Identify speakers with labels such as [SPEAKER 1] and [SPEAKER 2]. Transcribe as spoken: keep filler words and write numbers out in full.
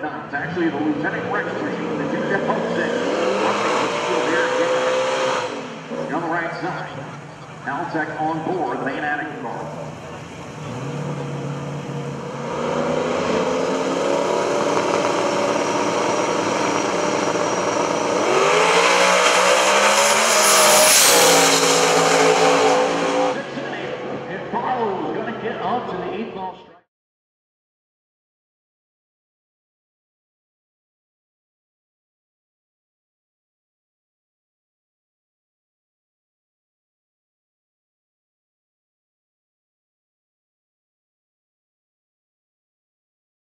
[SPEAKER 1] nine. It's actually the Lieutenant Rex machine, the two-step homestead. Rushing the field here again. On the right side, Altec on board the main attic car.